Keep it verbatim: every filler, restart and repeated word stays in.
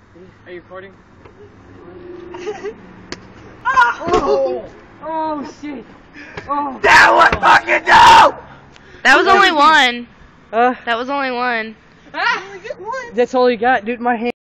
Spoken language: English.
Are you recording? Oh! Oh shit! Oh! That was fucking dope! That was only one. Uh, That was only one. that's all you got, dude. My hand.